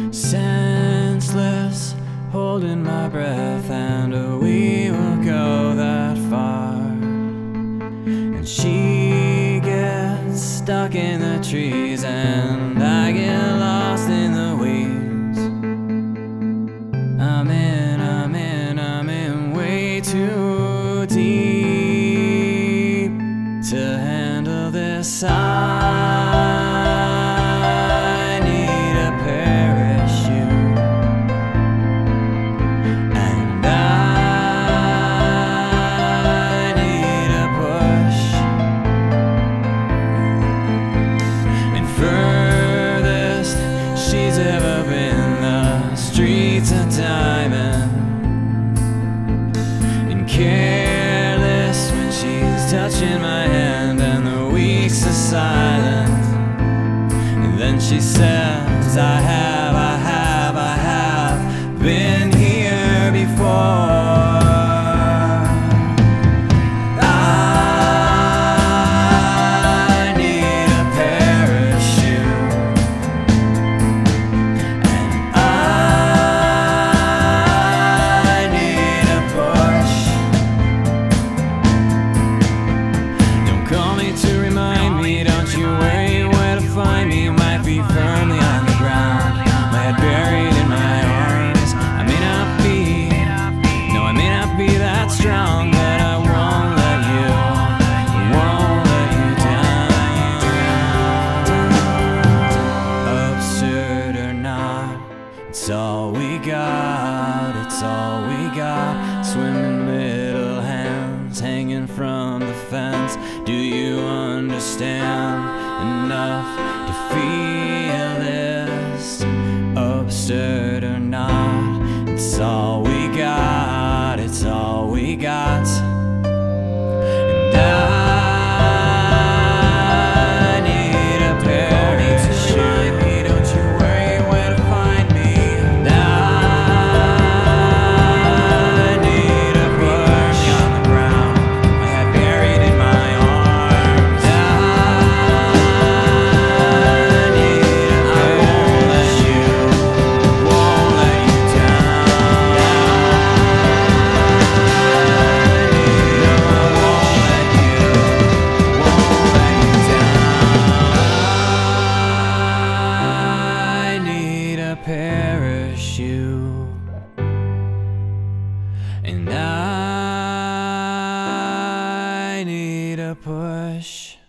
senseless, holding my breath, and we will go that far. And she gets stuck in the trees, and I get lost in the weeds. I'm in way too deep to handle this. I need a parachute, and I need a push. And furthest she's ever been, the streets of diamond, and careless when she's touching my hand, and the weeks are silent. And then she says, I have been here before. I need a parachute, and I need a push. Don't call me to remind me, don't you worry where to find me. Might be firmly on the ground, my head buried in my arms. I may not be, no, I may not be that strong, but I won't let you down. Absurd or not, it's all we got, it's all we got. Swimming middle hands, hanging from the fence. Do you understand enough to feel this? Absurd or not, it's all we got, it's all we got. And I need a parachute, don't you worry where to find me. And I need a push on the ground, my head buried in my arms. I need a parachute, won't let you down. No, I won't let you down. I need a parachute, and I need a push.